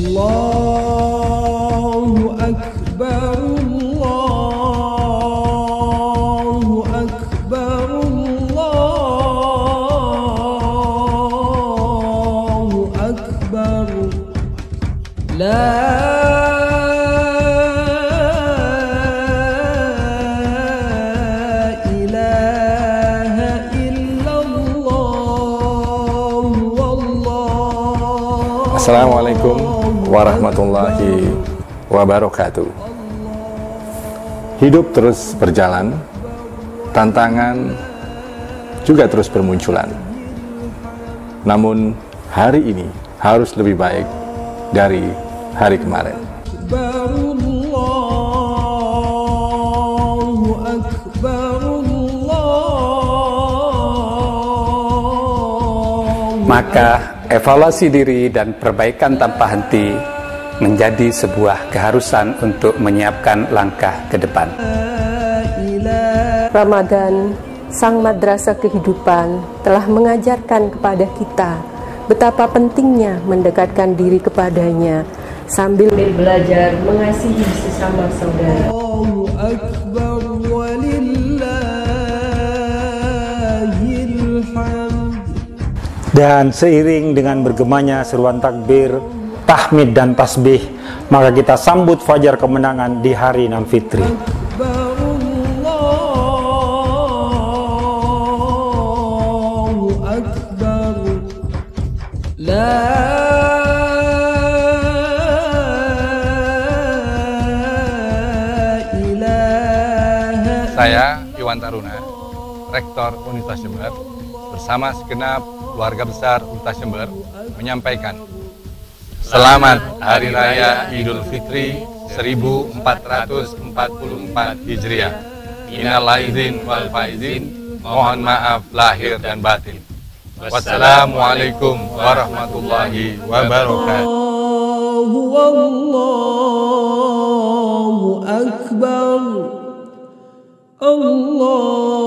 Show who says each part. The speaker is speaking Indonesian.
Speaker 1: Allahu Akbar, Allahu Akbar, Allahu Akbar. La
Speaker 2: Assalamualaikum warahmatullahi wabarakatuh. Hidup terus berjalan, tantangan juga terus bermunculan. Namun hari ini harus lebih baik dari hari kemarin.
Speaker 3: Maka evaluasi diri dan perbaikan tanpa henti menjadi sebuah keharusan untuk menyiapkan langkah ke depan.
Speaker 4: Ramadan, sang madrasah kehidupan, telah mengajarkan kepada kita betapa pentingnya mendekatkan diri kepadanya sambil belajar mengasihi sesama saudara.
Speaker 1: Allahu Akbar walillahil hamd.
Speaker 5: Dan seiring dengan bergemanya seruan takbir, tahmid dan tasbih, maka kita sambut fajar kemenangan di hari nan fitri.
Speaker 1: Allahu Akbar.
Speaker 2: Saya Iwan Taruna, Rektor Universitas Jember, bersama segenap keluarga besar Universitas Jember menyampaikan Selamat Hari Raya Idul Fitri 1444 Hijriah. Minal aidin wal faizin, mohon maaf lahir dan batin. Wassalamualaikum warahmatullahi wabarakatuh.
Speaker 1: Allahu Akbar. Allah